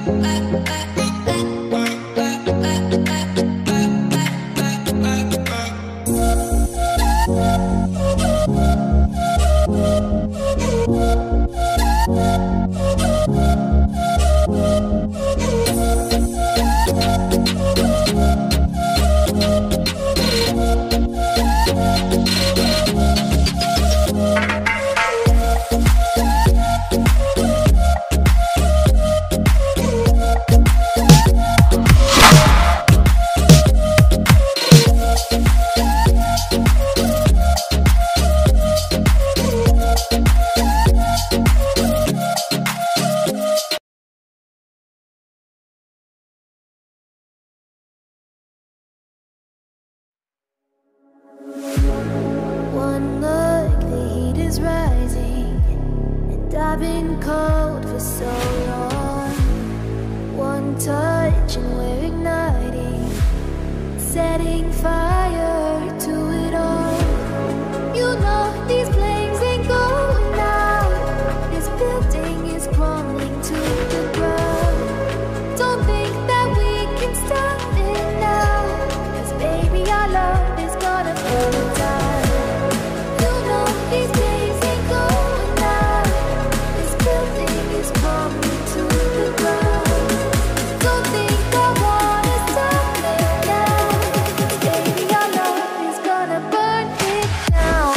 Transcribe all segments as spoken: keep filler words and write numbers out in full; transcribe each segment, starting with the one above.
One look, the heat is rising, and I've been cold for so long. One touch and we're igniting, setting fire to it all. You know these flames ain't going out. This building is crumbling to the ground. Don't think that we can stop it now, 'cause baby our love is gonna burn down. You know these days ain't going out. This building is crumbling to the ground. Don't think I wanna stop it now, 'cause baby our love is gonna burn it down.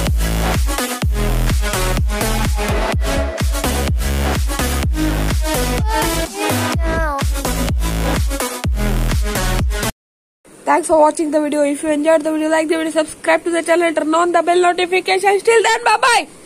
Thanks for watching the video. If you enjoyed the video, like the video, subscribe to the channel, turn on the bell notifications. Till then, bye bye.